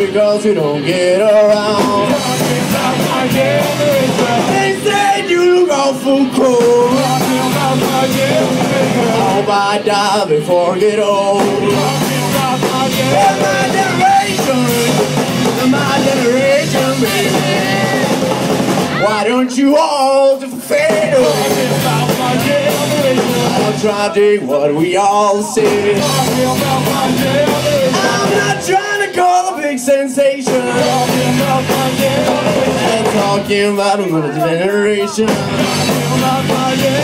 because you don't get around. They said you look awful cold. I hope I die before I get old. And my generation, baby, why don't you all fade away? I'll try to dig what we all say. I'm not trying to cause a big sensation. I'm talking about another generation.